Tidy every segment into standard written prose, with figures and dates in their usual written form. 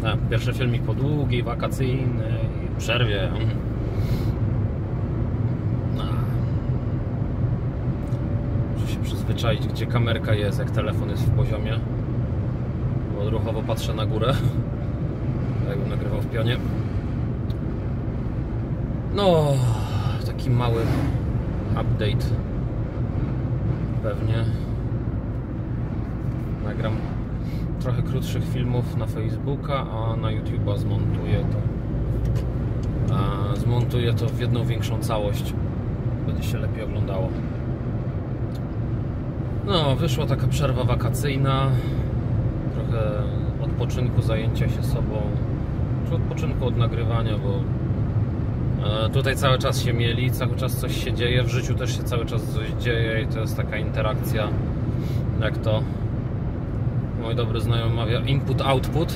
Pierwszy filmik po długiej, wakacyjnej przerwie. Muszę się przyzwyczaić, gdzie kamerka jest, jak telefon jest w poziomie. Bo odruchowo patrzę na górę, jakbym nagrywał w pionie. No, taki mały update. Pewnie nagram trochę krótszych filmów na Facebooka, a na YouTube'a zmontuję to w jedną większą całość. Będzie się lepiej oglądało. No, wyszła taka przerwa wakacyjna. Trochę odpoczynku, zajęcia się sobą. Czy odpoczynku od nagrywania, bo tutaj cały czas się mieli, cały czas coś się dzieje. W życiu też się cały czas coś dzieje i to jest taka interakcja, jak to mój dobry znajomy mawia, input-output.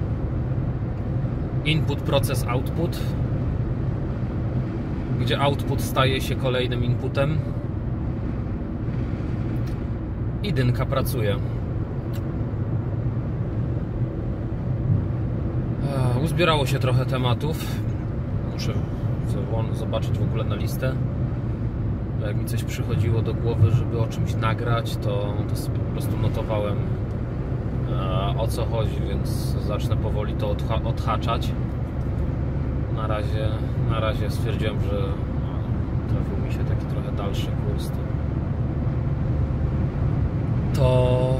Input, proces, output, gdzie output staje się kolejnym inputem i dynka pracuje. Uzbierało się trochę tematów. Muszę zobaczyć w ogóle na listę. Jak mi coś przychodziło do głowy, żeby o czymś nagrać, to sobie po prostu notowałem, o co chodzi, więc zacznę powoli to odhaczać. Na razie stwierdziłem, że trafił mi się taki trochę dalszy kurs. To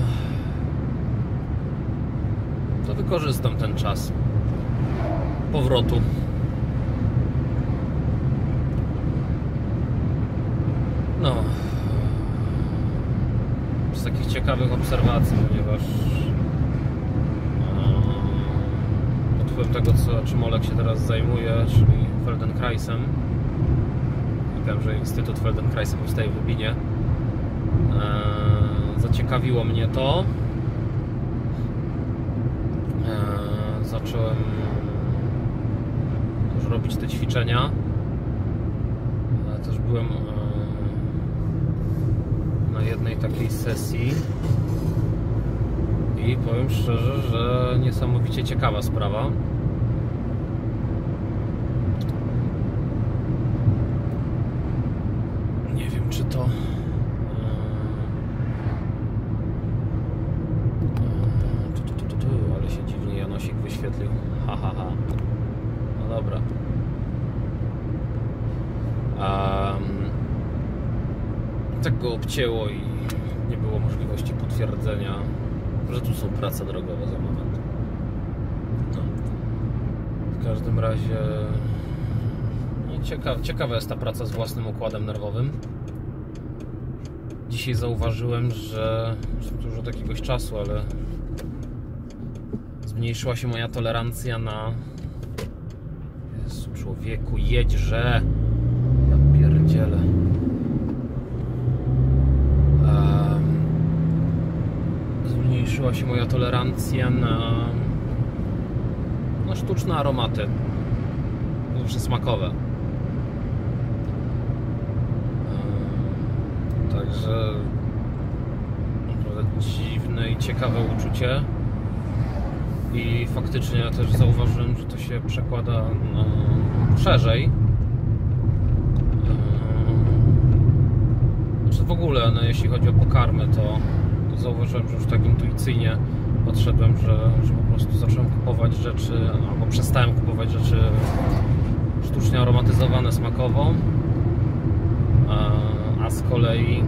wykorzystam ten czas powrotu. No, z takich ciekawych obserwacji, ponieważ pod wpływem tego, czym Olek się teraz zajmuje, czyli Feldenkrais. Wiem, że Instytut Feldenkrais powstaje w Lubinie. Zaciekawiło mnie to. Zacząłem już robić te ćwiczenia. Też byłem na jednej takiej sesji i powiem szczerze, że niesamowicie ciekawa sprawa. Nie wiem, czy to ale się dziwnie Janosik wyświetlił. No dobra. Tak go obcięło i nie było możliwości potwierdzenia, że tu są prace drogowe za moment. No. W każdym razie ciekawa jest ta praca z własnym układem nerwowym. Dzisiaj zauważyłem, że już od jakiegoś czasu, ale zmniejszyła się moja tolerancja na... Jezu, człowieku, jedźże! Ja pierdzielę. Zmniejszyła się moja tolerancja na sztuczne aromaty, już smakowe. Także naprawdę dziwne i ciekawe uczucie. I faktycznie ja też zauważyłem, że to się przekłada szerzej. Znaczy w ogóle, jeśli chodzi o pokarmy, to zauważyłem, że już tak intuicyjnie podszedłem, że po prostu zacząłem kupować rzeczy, albo przestałem kupować rzeczy sztucznie aromatyzowane smakowo, a z kolei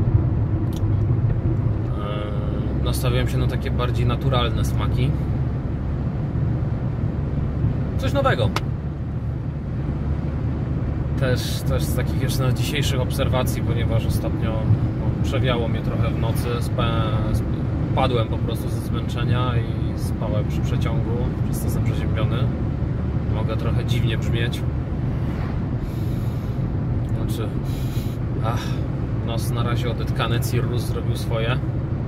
nastawiłem się na takie bardziej naturalne smaki. Coś nowego. Też z takich jeszcze dzisiejszych obserwacji, ponieważ ostatnio przewiało mnie trochę w nocy, padłem po prostu ze zmęczenia i spałem przy przeciągu, przez to jestem przeziębiony. Mogę trochę dziwnie brzmieć. Znaczy, nos na razie odetkany, cirrus zrobił swoje.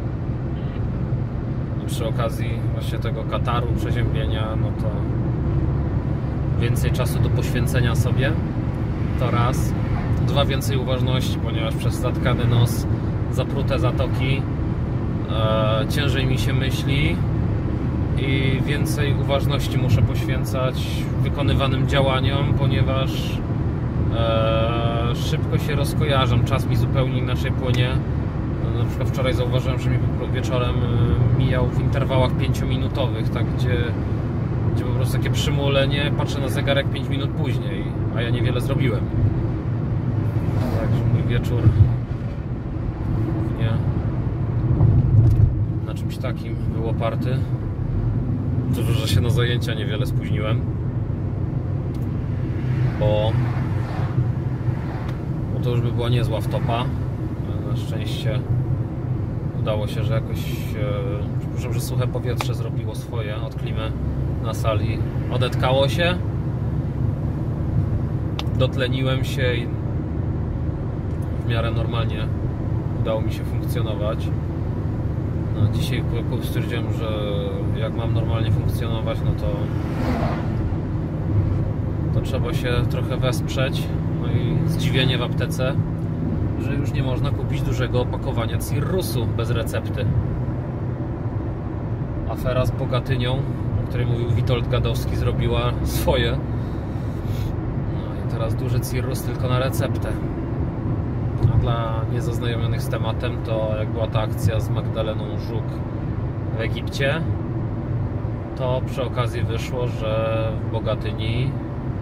I przy okazji właśnie tego kataru, przeziębienia, no to więcej czasu do poświęcenia sobie. To raz. Dwa, więcej uważności, ponieważ przez zatkany nos, zaprute zatoki, ciężej mi się myśli i więcej uważności muszę poświęcać wykonywanym działaniom, ponieważ szybko się rozkojarzam, czas mi zupełnie inaczej płynie. Na przykład wczoraj zauważyłem, że mi wieczorem mijał w interwałach 5-minutowych, tak, gdzie po prostu takie przymulenie, patrzę na zegarek 5 minut później, a ja niewiele zrobiłem. Także mój wieczór głównie na czymś takim był oparty. Dobrze, że się na zajęcia niewiele spóźniłem, bo to już by była niezła wtopa. Na szczęście udało się, że jakoś przepraszam, że suche powietrze zrobiło swoje od klimy na sali. Odetkało się, dotleniłem się i w miarę normalnie udało mi się funkcjonować. No, dzisiaj stwierdziłem, że jak mam normalnie funkcjonować, no to trzeba się trochę wesprzeć. No i zdziwienie w aptece, że już nie można kupić dużego opakowania Cirrusu bez recepty. Afera z Bogatynią, o której mówił Witold Gadowski, zrobiła swoje. No i teraz duży Cirrus tylko na receptę. A dla niezaznajomionych z tematem, to jak była ta akcja z Magdaleną Żuk w Egipcie, to przy okazji wyszło, że w Bogatyni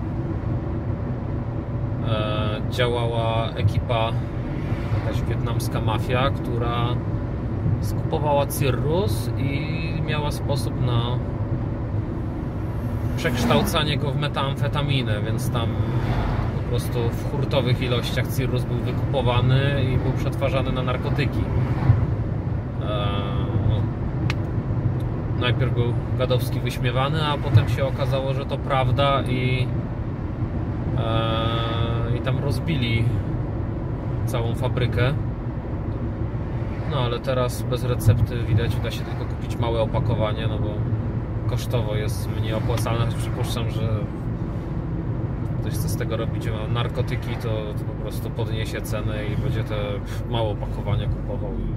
działała ekipa, jakaś wietnamska mafia, która skupowała Cirrus i miała sposób na przekształcanie go w metamfetaminę, więc tam po prostu w hurtowych ilościach Cirrus był wykupowany i był przetwarzany na narkotyki. Najpierw był Gadowski wyśmiewany, a potem się okazało, że to prawda i tam rozbili całą fabrykę. No ale teraz bez recepty widać, uda się tylko kupić małe opakowanie, no bo kosztowo jest mniej opłacalne. Przypuszczam, że ktoś chce z tego robić narkotyki, to po prostu podniesie cenę i będzie te małe opakowania kupował i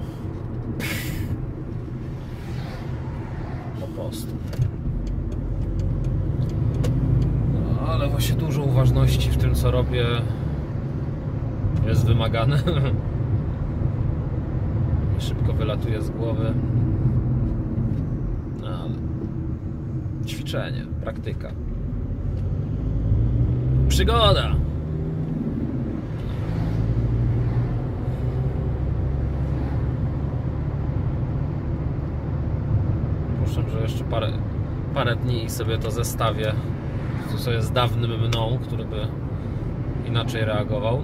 po prostu. No, ale właśnie dużo uważności w tym, co robię, jest wymagane. Szybko wylatuje z głowy. No, ale ćwiczenie, praktyka, przygoda. Proszę, że jeszcze parę dni sobie to zestawię z dawnym mną, który by inaczej reagował.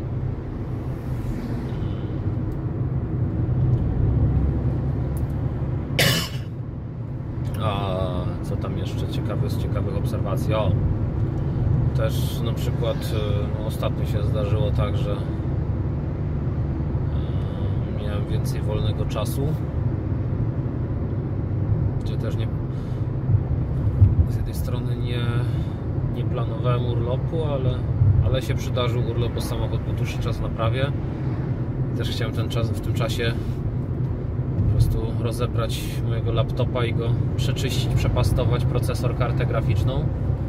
A co tam jeszcze z ciekawych obserwacji? O, też na przykład ostatnio się zdarzyło tak, że miałem więcej wolnego czasu, gdzie też z jednej strony nie planowałem urlopu, ale się przydarzył urlop, bo samochód po dłuższy czas naprawię. Też chciałem w tym czasie po prostu rozebrać mojego laptopa i go przeczyścić, przepastować, procesor, kartę graficzną.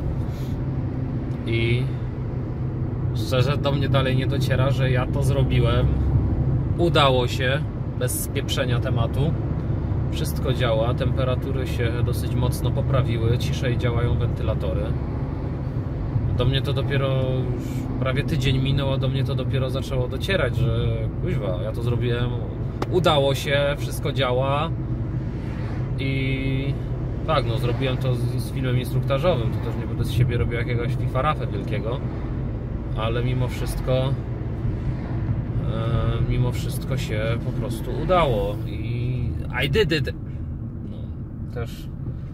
I szczerze do mnie dalej nie dociera, że ja to zrobiłem. Udało się, bez spieprzenia tematu. Wszystko działa, temperatury się dosyć mocno poprawiły, ciszej działają wentylatory. Do mnie to dopiero już prawie tydzień minął, a do mnie to dopiero zaczęło docierać, że kuźwa, ja to zrobiłem, udało się, wszystko działa. I tak, no zrobiłem to z filmem instruktażowym, to też nie będę z siebie robił jakiegoś fifarafę wielkiego, ale mimo wszystko się po prostu udało i I did it. No, też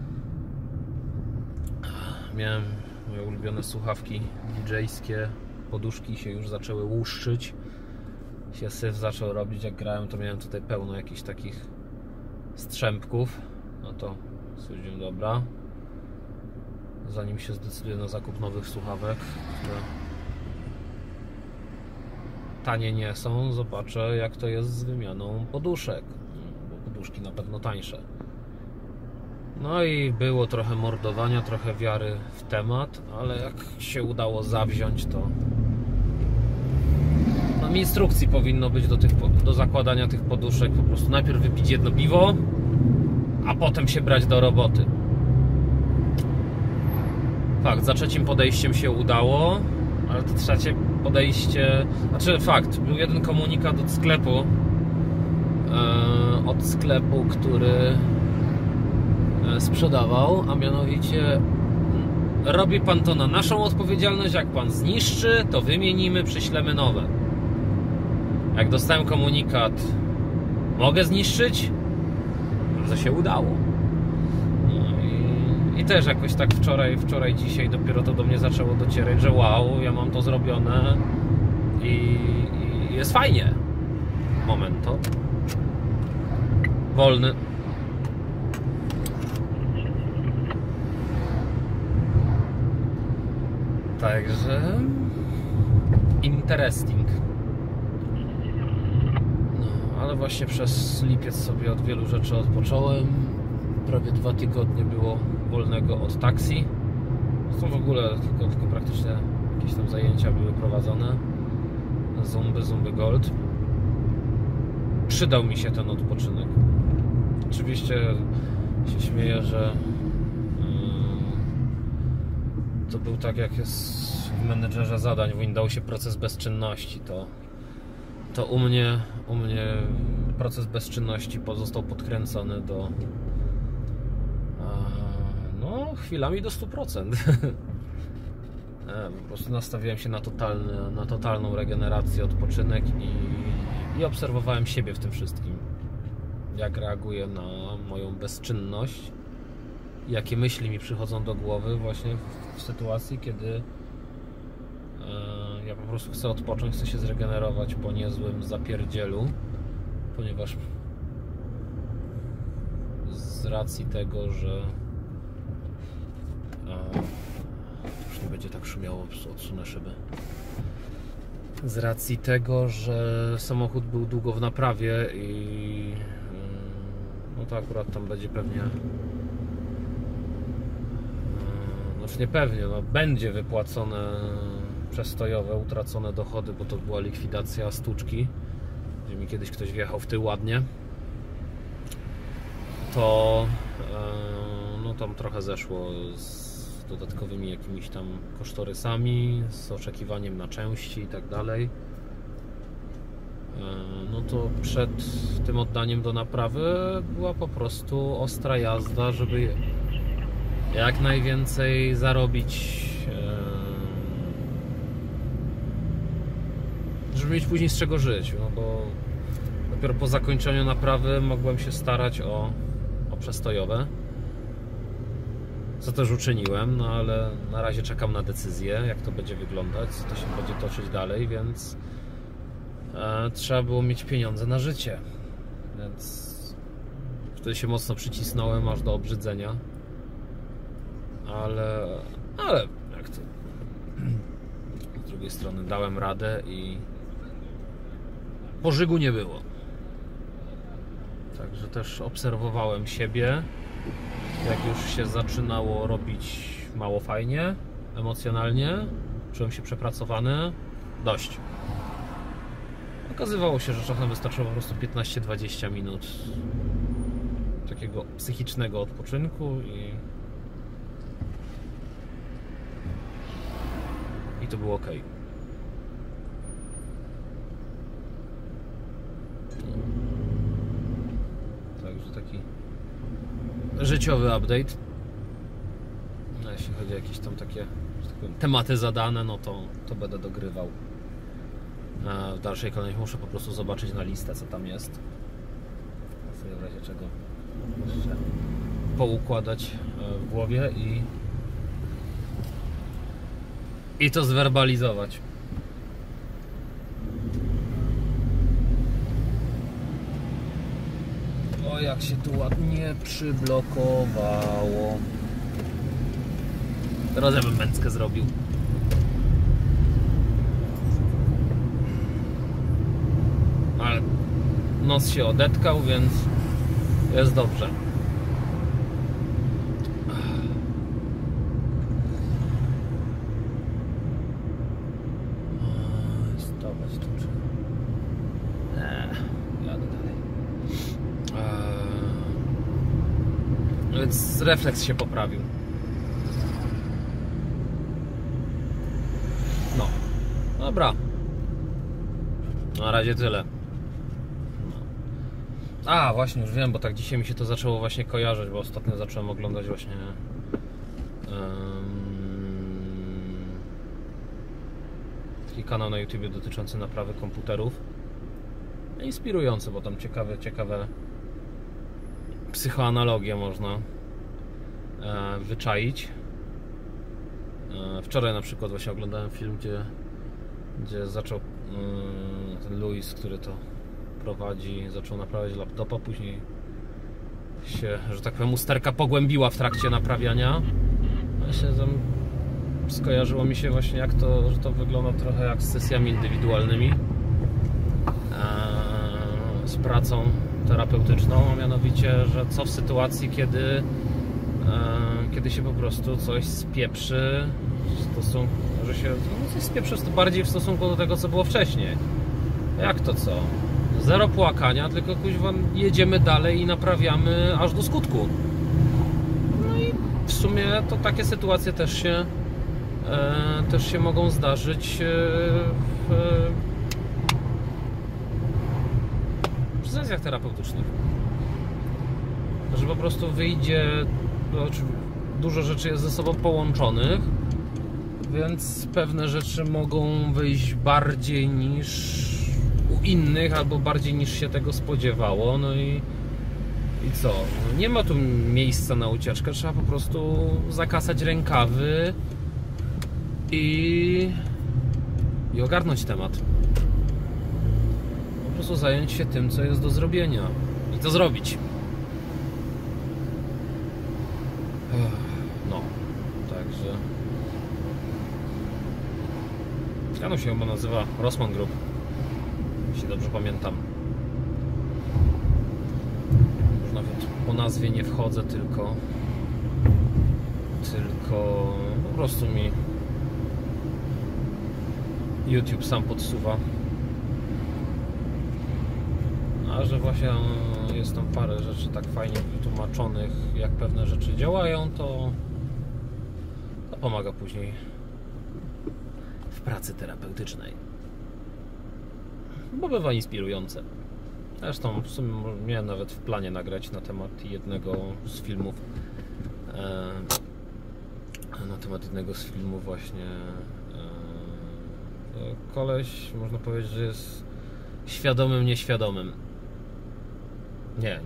miałem moje ulubione słuchawki DJ-skie, poduszki się już zaczęły łuszczyć, się syf zaczął robić. Jak grałem, to miałem tutaj pełno jakichś takich strzępków. No to stwierdziłem, dobra, zanim się zdecyduję na zakup nowych słuchawek, które tanie nie są, zobaczę, jak to jest z wymianą poduszek, bo poduszki na pewno tańsze. No i było trochę mordowania, trochę wiary w temat, ale jak się udało zawziąć, to no, instrukcji powinno być do zakładania tych poduszek. Po prostu najpierw wypić jedno piwo, a potem się brać do roboty. Fakt, za trzecim podejściem się udało, ale to trzecie podejście... Znaczy fakt, był jeden komunikat od sklepu, który sprzedawał, a mianowicie: robi pan to na naszą odpowiedzialność, jak pan zniszczy, to wymienimy, przyślemy nowe. Jak dostałem komunikat: mogę zniszczyć, to się udało. I też jakoś tak wczoraj, dzisiaj dopiero to do mnie zaczęło docierać, że wow, ja mam to zrobione i jest fajnie. Momento. Wolny. Także interesting. No, ale właśnie przez lipiec sobie od wielu rzeczy odpocząłem. Prawie 2 tygodnie było wolnego od taksi. Zresztą w ogóle tylko praktycznie jakieś tam zajęcia były prowadzone. Zumby Gold. Przydał mi się ten odpoczynek. Oczywiście się śmieję, że to był tak, jak jest w menedżerze zadań w Windowsie proces bezczynności. To u mnie proces bezczynności pozostał podkręcony do no chwilami do 100%. Po prostu nastawiłem się na totalną regenerację, odpoczynek i obserwowałem siebie w tym wszystkim. Jak reaguję na moją bezczynność, jakie myśli mi przychodzą do głowy właśnie w sytuacji, kiedy ja po prostu chcę odpocząć, chcę się zregenerować po niezłym zapierdzielu, ponieważ z racji tego, że już nie będzie tak szumiało, odsunę szybę. Z racji tego, że samochód był długo w naprawie i no to akurat tam będzie pewnie, znaczy nie pewnie, no będzie wypłacone przestojowe, utracone dochody, bo to była likwidacja stłuczki, gdzie mi kiedyś ktoś wjechał w tył ładnie. To no tam trochę zeszło z dodatkowymi jakimiś tam kosztorysami, z oczekiwaniem na części i tak dalej. No to przed tym oddaniem do naprawy była po prostu ostra jazda, żeby jak najwięcej zarobić, żeby mieć później z czego żyć, no bo dopiero po zakończeniu naprawy mogłem się starać o przestojowe, co też uczyniłem, no ale na razie czekam na decyzję, jak to będzie wyglądać, co to się będzie toczyć dalej, więc trzeba było mieć pieniądze na życie, więc wtedy się mocno przycisnąłem aż do obrzydzenia, ale jak to, z drugiej strony dałem radę i pożygu nie było. Także też obserwowałem siebie, jak już się zaczynało robić mało fajnie, emocjonalnie, czułem się przepracowany, dość. Okazywało się, że czasem wystarczyło po prostu 15-20 minut takiego psychicznego odpoczynku i to było ok. Także taki życiowy update. No, jeśli chodzi o jakieś tam takie, że tak powiem, tematy zadane, no to będę dogrywał. W dalszej kolejności muszę po prostu zobaczyć na listę, co tam jest. W razie czego jeszcze poukładać w głowie i to zwerbalizować. O, jak się tu ładnie przyblokowało. Teraz ja bym męckę zrobił. Ale nos się odetkał, więc jest dobrze. więc refleks się poprawił. No, dobra. Na razie tyle. A, właśnie, już wiem, bo tak dzisiaj mi się to zaczęło właśnie kojarzyć, bo ostatnio zacząłem oglądać właśnie taki kanał na YouTube dotyczący naprawy komputerów. Inspirujący, bo tam ciekawe psychoanalogie można wyczaić. Wczoraj na przykład właśnie oglądałem film, gdzie zaczął ten Louis, który to prowadzi, zaczął naprawiać laptopa, później się, że tak powiem, usterka pogłębiła w trakcie naprawiania. Właśnie skojarzyło mi się właśnie, że to wygląda trochę jak z sesjami indywidualnymi, z pracą terapeutyczną, a mianowicie, że co w sytuacji, kiedy się po prostu coś spieprzy, że się coś spieprzy bardziej w stosunku do tego, co było wcześniej. Jak to co? Zero płakania, tylko kuźwa jedziemy dalej i naprawiamy aż do skutku. No i w sumie to takie sytuacje też się mogą zdarzyć w sesjach terapeutycznych. Że po prostu wyjdzie, dużo rzeczy jest ze sobą połączonych, więc pewne rzeczy mogą wyjść bardziej niż u innych, albo bardziej niż się tego spodziewało. No i co? Nie ma tu miejsca na ucieczkę, trzeba po prostu zakasać rękawy i ogarnąć temat. Po prostu zająć się tym, co jest do zrobienia i to zrobić. No, także kanał się chyba nazywa Rossmann Group, jeśli dobrze pamiętam. Już nawet po nazwie nie wchodzę, tylko po prostu mi YouTube sam podsuwa. A że właśnie jest tam parę rzeczy tak fajnie wytłumaczonych, jak pewne rzeczy działają, to pomaga później w pracy terapeutycznej, bo bywa inspirujące. Zresztą w sumie miałem nawet w planie nagrać na temat jednego z filmów właśnie koleś, można powiedzieć, że jest świadomym nieświadomym. Nie,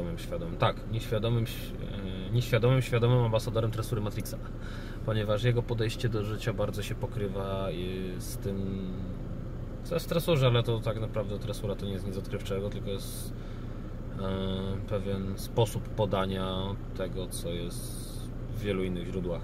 nieświadomym świadomym ambasadorem tresury Matrixa, ponieważ jego podejście do życia bardzo się pokrywa z tym, co jest w tresurze, ale to tak naprawdę tresura to nie jest nic odkrywczego, tylko jest pewien sposób podania tego, co jest w wielu innych źródłach.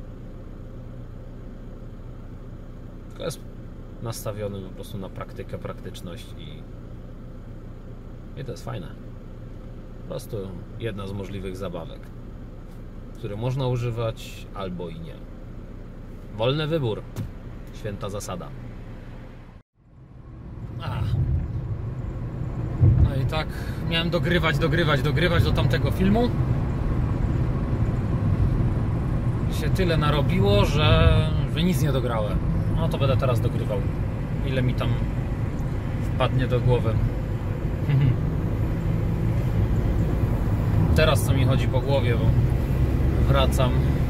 Tylko jest nastawiony po prostu na praktykę, praktyczność i to jest fajne. Po prostu jedna z możliwych zabawek, które można używać albo i nie. Wolny wybór. Święta zasada. No i tak miałem dogrywać do tamtego filmu. Się tyle narobiło, że nic nie dograłem. No to będę teraz dogrywał. Ile mi tam wpadnie do głowy. Teraz co mi chodzi po głowie, bo wracam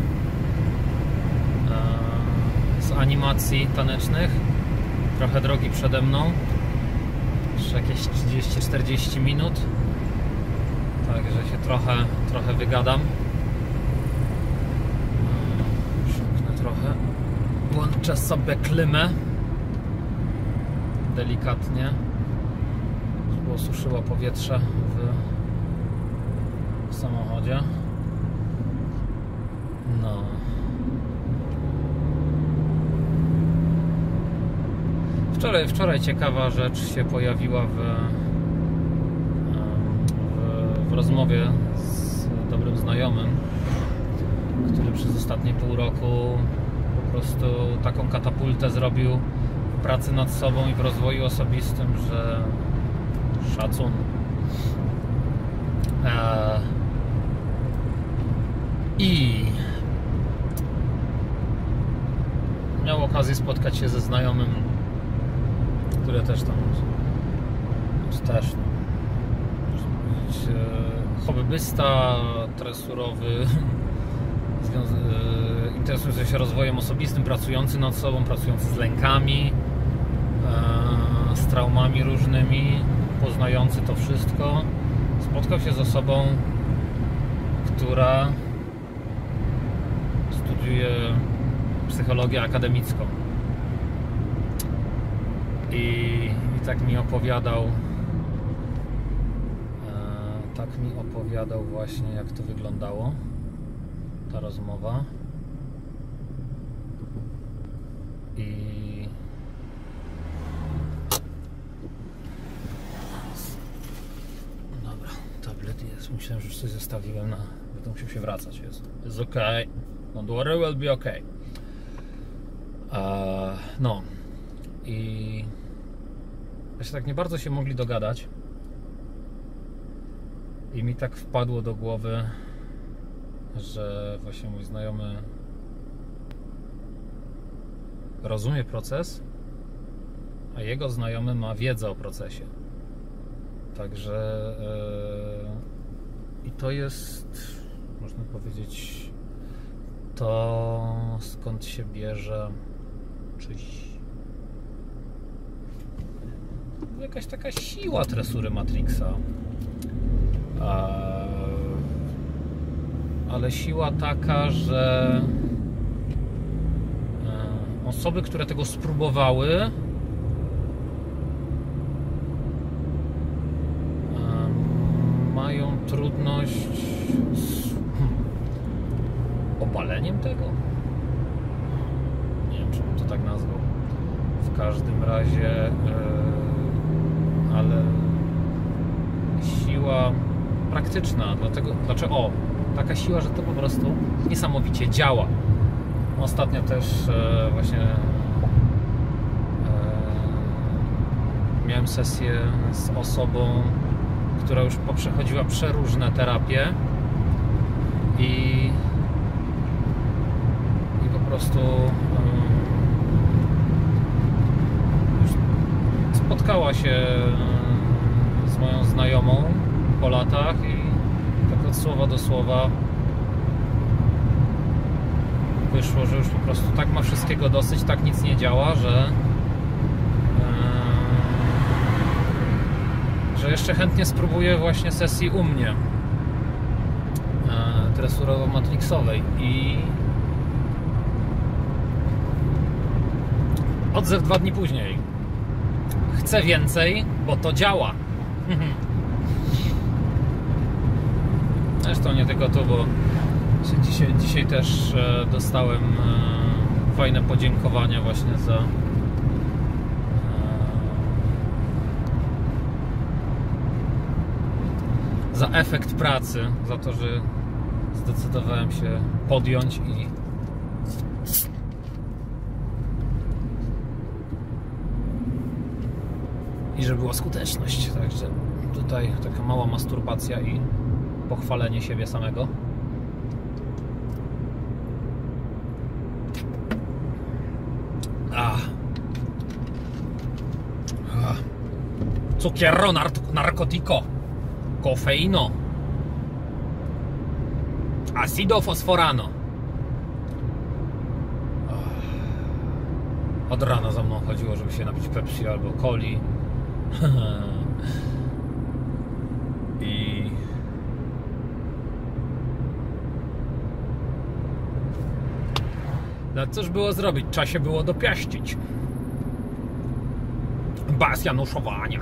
z animacji tanecznych. Trochę drogi przede mną. Jeszcze jakieś 30-40 minut. Także się trochę wygadam. Przymknę trochę. Włączę sobie klymę. Delikatnie. Żeby osuszyła powietrze w samochodzie. No. Wczoraj ciekawa rzecz się pojawiła w rozmowie z dobrym znajomym, który przez ostatnie pół roku po prostu taką katapultę zrobił w pracy nad sobą i w rozwoju osobistym, że szacun. I miał okazję spotkać się ze znajomym, który też tam hobbysta tresurowy, interesujący się rozwojem osobistym, pracujący nad sobą, pracujący z lękami, z traumami różnymi, poznający to wszystko, spotkał się z osobą, która studiuje psychologię akademicką. I tak mi opowiadał właśnie, jak to wyglądało, ta rozmowa. I dobra, tablet jest. Myślałem, że już coś zostawiłem będę musiał się wracać. Jest ok. Don't worry, will be ok. No i właśnie tak nie bardzo się mogli dogadać. I mi tak wpadło do głowy, że właśnie mój znajomy rozumie proces, a jego znajomy ma wiedzę o procesie. Także i to jest, można powiedzieć, to skąd się bierze jakaś taka siła tresury Matrixa. Ale siła taka, że osoby, które tego spróbowały, mają trudność z obaleniem tego. Nie wiem, czy bym to tak nazwał. W każdym razie, ale siła praktyczna, dlaczego? Taka siła, że to po prostu niesamowicie działa. Ostatnio też właśnie miałem sesję z osobą, która już poprzechodziła przeróżne terapie i po prostu spotkała się z moją znajomą po latach i tak od słowa do słowa wyszło, że już po prostu tak ma wszystkiego dosyć, tak nic nie działa, że jeszcze chętnie spróbuję właśnie sesji u mnie tresurowo-matrixowej i odzew 2 dni później. Chcę więcej, bo to działa. Zresztą nie tylko tu, bo dzisiaj też dostałem fajne podziękowania właśnie za efekt pracy, za to, że zdecydowałem się podjąć i że była skuteczność. Także tutaj taka mała masturbacja i pochwalenie siebie samego. Cukierro narcotico, kofeino, acido fosforano. Od rana za mną chodziło, żeby się napić Pepsi albo coli. I no cóż było zrobić? Trzeba się było dopiaścić. Bez januszowania.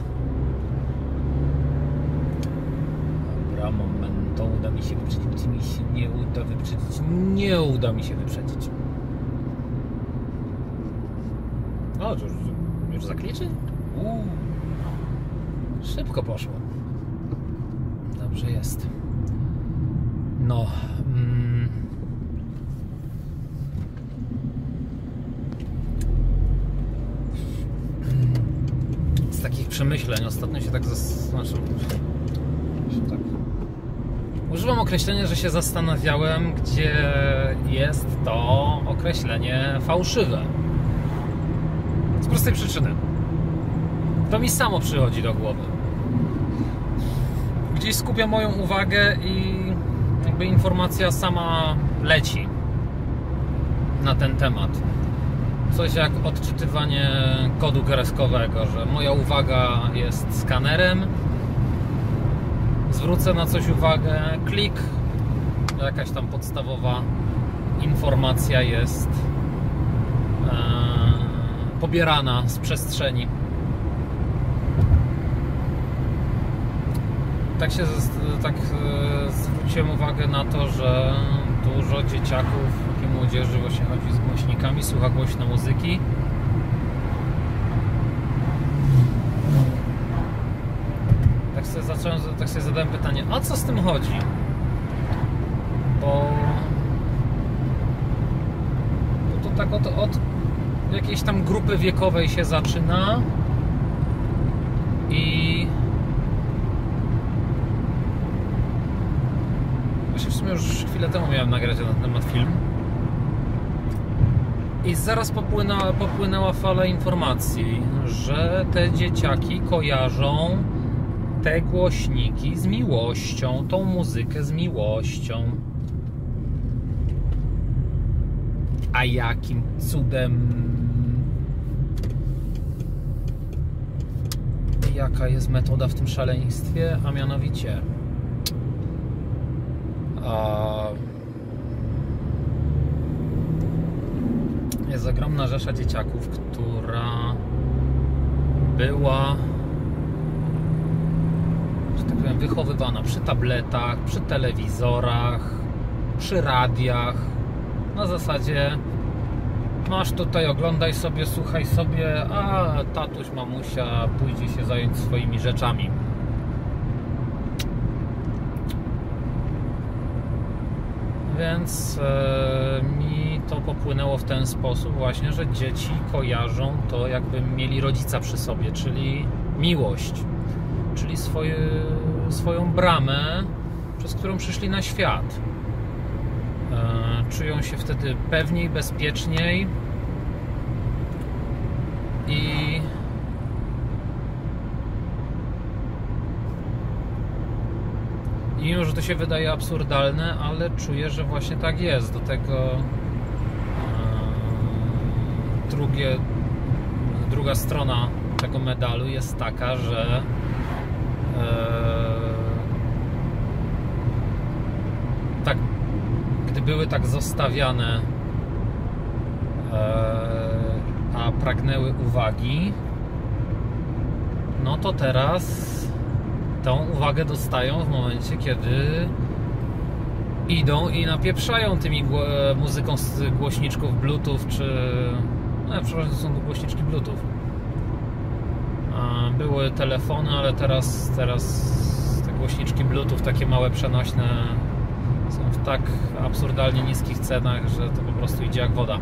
Dobra, moment. To uda mi się wyprzedzić. Mi się nie uda wyprzedzić. Nie uda mi się wyprzedzić. O, już zakliczy? Szybko poszło. Dobrze jest. No. Z takich przemyśleń ostatnio się tak Używam określenia, że się zastanawiałem, gdzie jest to określenie fałszywe. Z prostej przyczyny. To mi samo przychodzi do głowy. Gdzieś skupia moją uwagę i jakby informacja sama leci na ten temat. Coś jak odczytywanie kodu kreskowego, że moja uwaga jest skanerem, zwrócę na coś uwagę, klik, jakaś tam podstawowa informacja jest pobierana z przestrzeni. Tak zwróciłem uwagę na to, że dużo dzieciaków i młodzieży właśnie chodzi z głośnikami, słucha głośno muzyki. Tak sobie zadałem pytanie, a co z tym chodzi? Bo to tak od jakiejś tam grupy wiekowej się zaczyna i właśnie w sumie już chwilę temu miałem nagrać na ten temat film i zaraz popłynęła fala informacji, że te dzieciaki kojarzą te głośniki z miłością, tą muzykę z miłością. A jakim cudem? Jaka jest metoda w tym szaleństwie? A mianowicie jest ogromna rzesza dzieciaków, która była, że tak powiem, wychowywana przy tabletach, przy telewizorach, przy radiach, na zasadzie masz tutaj, oglądaj sobie, słuchaj sobie, a tatuś, mamusia pójdzie się zająć swoimi rzeczami. Więc mi to popłynęło w ten sposób właśnie, że dzieci kojarzą to, jakby mieli rodzica przy sobie, czyli miłość, czyli swoją bramę, przez którą przyszli na świat. Czują się wtedy pewniej, bezpieczniej i mimo, że to się wydaje absurdalne, ale czuję, że właśnie tak jest. Do tego druga strona tego medalu jest taka, że tak, gdy były tak zostawiane, a pragnęły uwagi, no to teraz tą uwagę dostają w momencie, kiedy idą i napieprzają tymi muzyką z głośniczków Bluetooth, czy przepraszam, to są głośniczki Bluetooth. Były telefony, ale teraz te głośniczki Bluetooth, takie małe, przenośne, są w tak absurdalnie niskich cenach, że to po prostu idzie jak woda.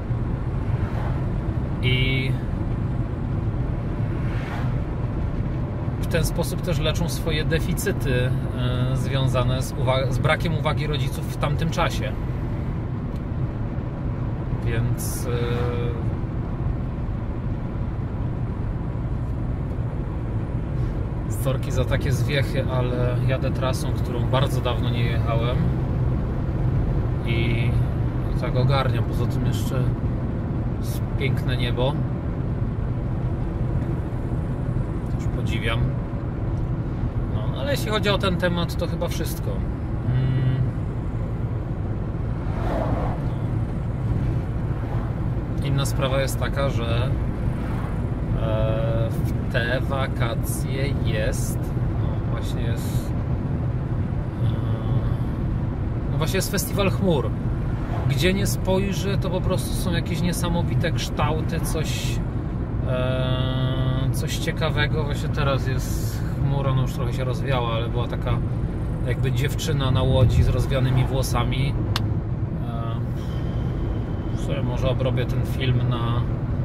I w ten sposób też leczą swoje deficyty związane z brakiem uwagi rodziców w tamtym czasie. Więc sorki za takie zwiechy, ale jadę trasą, którą bardzo dawno nie jechałem i tak ogarniam. Poza tym jeszcze jest piękne niebo. Już podziwiam. No, ale jeśli chodzi o ten temat, to chyba wszystko. Inna sprawa jest taka, że w te wakacje jest, właśnie jest festiwal chmur. Gdzie nie spojrzy, to po prostu są jakieś niesamowite kształty, coś ciekawego. Właśnie teraz jest chmura, ona już trochę się rozwiała, ale była taka jakby dziewczyna na łodzi z rozwianymi włosami. Sobie może obrobię ten film na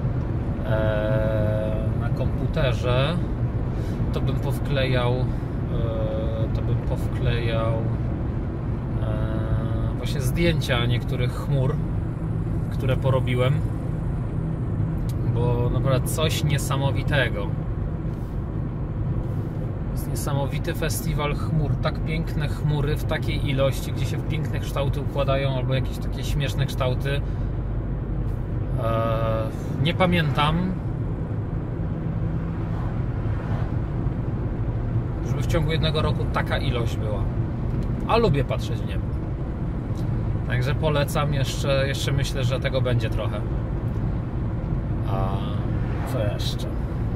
komputerze, to bym powklejał właśnie zdjęcia niektórych chmur, które porobiłem, bo naprawdę coś niesamowitego. Jest niesamowity festiwal chmur, tak piękne chmury w takiej ilości, gdzie się w piękne kształty układają, albo jakieś takie śmieszne kształty. Nie pamiętam, żeby w ciągu jednego roku taka ilość była. A lubię patrzeć w niebo. Także polecam, jeszcze myślę, że tego będzie trochę. A co jeszcze?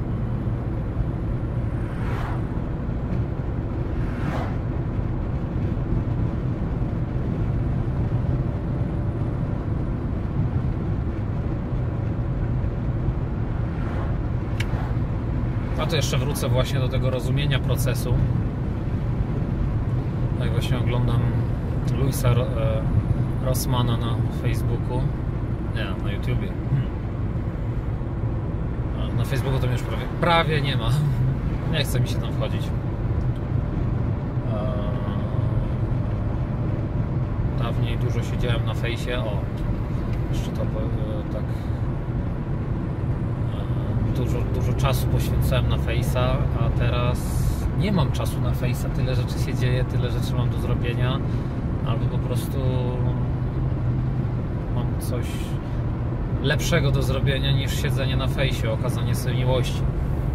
A to jeszcze wrócę właśnie do tego rozumienia procesu. Tak właśnie oglądam Louisa Rossmana na Facebooku. Nie, na YouTubie. Na Facebooku to mnie już prawie nie ma. Nie chce mi się tam wchodzić. Dawniej dużo siedziałem na fejsie. O, jeszcze to tak. Dużo czasu poświęcałem na fejsa, a teraz nie mam czasu na fejsa. Tyle rzeczy się dzieje, tyle rzeczy mam do zrobienia, albo po prostu mam coś lepszego do zrobienia niż siedzenie na fejsie, okazanie sobie miłości.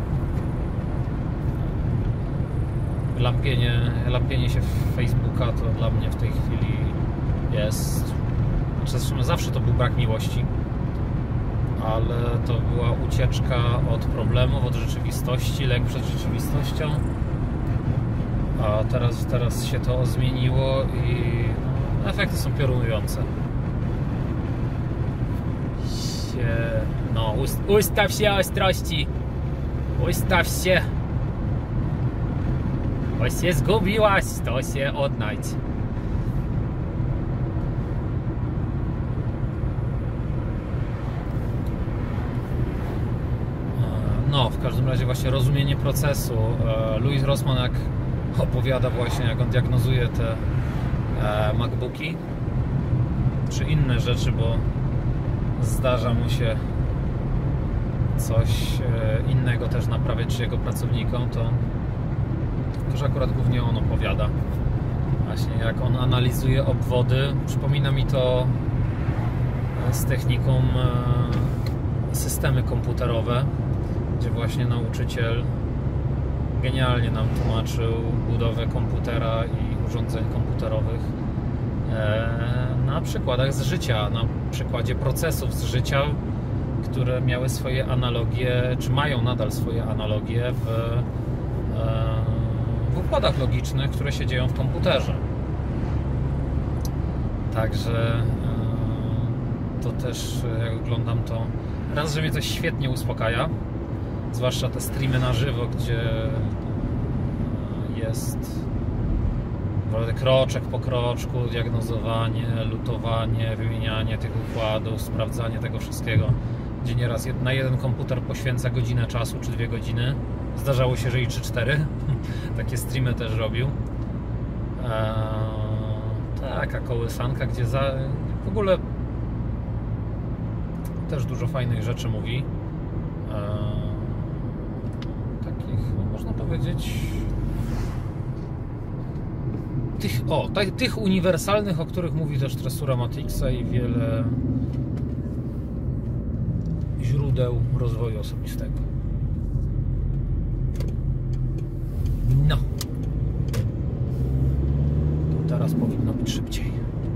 Lampienie się w Facebooka to dla mnie w tej chwili jest... Zresztą zawsze to był brak miłości, ale to była ucieczka od problemów, od rzeczywistości, lęk przed rzeczywistością. A teraz się to zmieniło i efekty są piorunujące. No, ustaw się ostrości! Ustaw się! Bo się zgubiłaś, to się odnajdź. No, w każdym razie właśnie rozumienie procesu. Louis Rossmann jak opowiada właśnie, jak on diagnozuje te MacBooki czy inne rzeczy, bo zdarza mu się coś innego też naprawiać, czy jego pracownikom, to już akurat głównie on opowiada właśnie, jak on analizuje obwody. Przypomina mi to z techniką systemy komputerowe, gdzie właśnie nauczyciel genialnie nam tłumaczył budowę komputera i urządzeń komputerowych na przykładach z życia, na przykładzie procesów z życia, które miały swoje analogie, czy mają nadal swoje analogie w układach logicznych, które się dzieją w komputerze. Także to też, jak oglądam to, raz, że mnie to świetnie uspokaja, zwłaszcza te streamy na żywo, gdzie jest kroczek po kroczku, diagnozowanie, lutowanie, wymienianie tych układów, sprawdzanie tego wszystkiego, gdzie nieraz na jeden komputer poświęca godzinę czasu, czy 2 godziny. Zdarzało się, że i 3-4. Takie streamy też robił. Taka kołysanka, gdzie w ogóle też dużo fajnych rzeczy mówi. Takich, można powiedzieć, tych uniwersalnych, o których mówi też Tresura Matixa i wiele źródeł rozwoju osobistego. No. To teraz powinno być szybciej.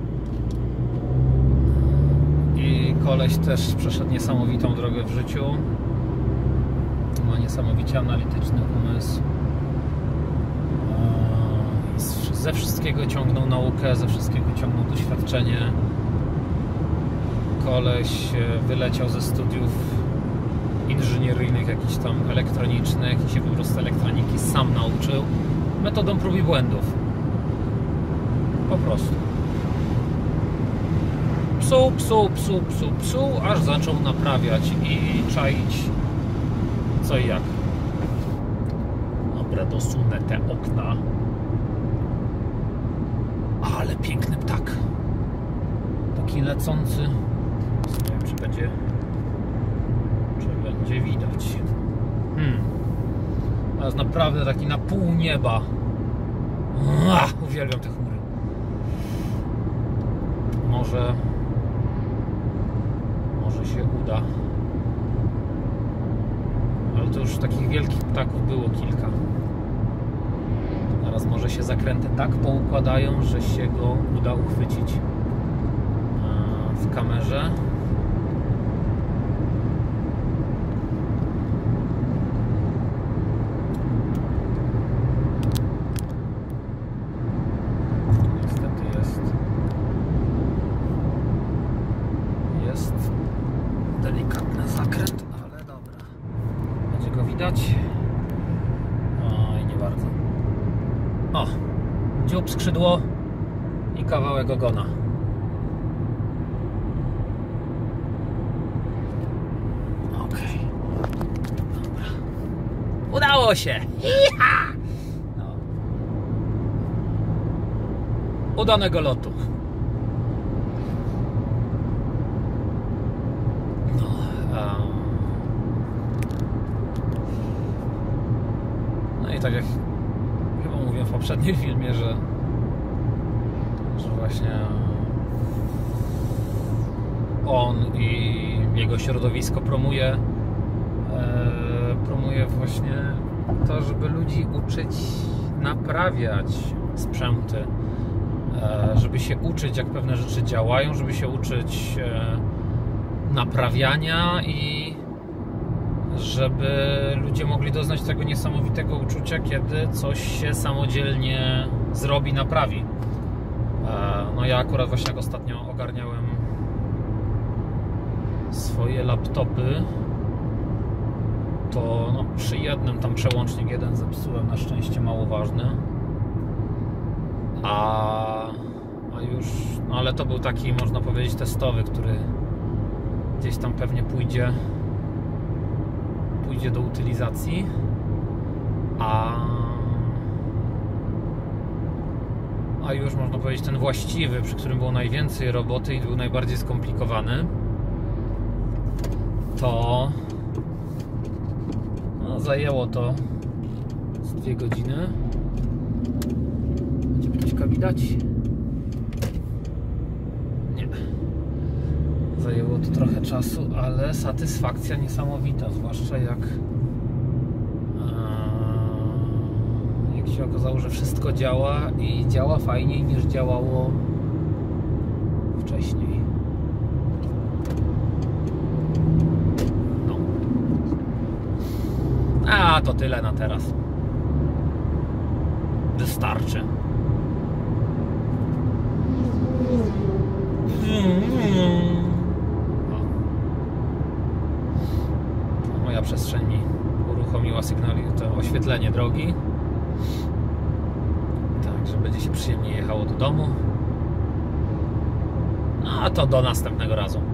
I koleś też przeszedł niesamowitą drogę w życiu. Ma niesamowicie analityczny umysł. Ze wszystkiego ciągnął naukę, ze wszystkiego ciągnął doświadczenie. Koleś wyleciał ze studiów inżynieryjnych, jakichś tam elektronicznych i się po prostu elektroniki sam nauczył metodą prób i błędów. Po prostu. Psuł, aż zaczął naprawiać i czaić co i jak. Dobra, dosunę te okna. Ale piękny ptak. taki lecący. Nie wiem, czy będzie widać. To jest naprawdę taki na pół nieba. Uwielbiam te chmury. Może się uda. Ale to już takich wielkich ptaków było kilka. Teraz może się zakręty tak poukładają, że się go uda uchwycić w kamerze. Niestety jest delikatny zakręt, ale dobra. Będzie go widać? Oj, nie bardzo. O, dziób, skrzydło i kawałek ogona. Okej. Dobra. Udało się! No. Udanego lotu. No i tak jak chyba mówiłem w poprzednim filmie, że właśnie on i jego środowisko promuje właśnie to, żeby ludzi uczyć naprawiać sprzęty, żeby się uczyć, jak pewne rzeczy działają, żeby się uczyć naprawiania i żeby ludzie mogli doznać tego niesamowitego uczucia, kiedy coś się samodzielnie zrobi, naprawi. No ja akurat właśnie jak ostatnio ogarniałem swoje laptopy, to no, przy jednym tam przełącznik jeden zepsułem, na szczęście mało ważny, a już, no ale to był taki, można powiedzieć, testowy, który gdzieś tam pewnie pójdzie do utylizacji, a już można powiedzieć ten właściwy, przy którym było najwięcej roboty i był najbardziej skomplikowany, to no, zajęło to z 2 godziny. Będzie ptyczka widać? Nie. Zajęło to trochę czasu, ale satysfakcja niesamowita, zwłaszcza jak się okazało, że wszystko działa i działa fajniej niż działało wcześniej. No. A to tyle na teraz. Wystarczy. Moja przestrzeń mi uruchomiła to oświetlenie drogi, tak, że będzie się przyjemnie jechało do domu. No a to do następnego razu.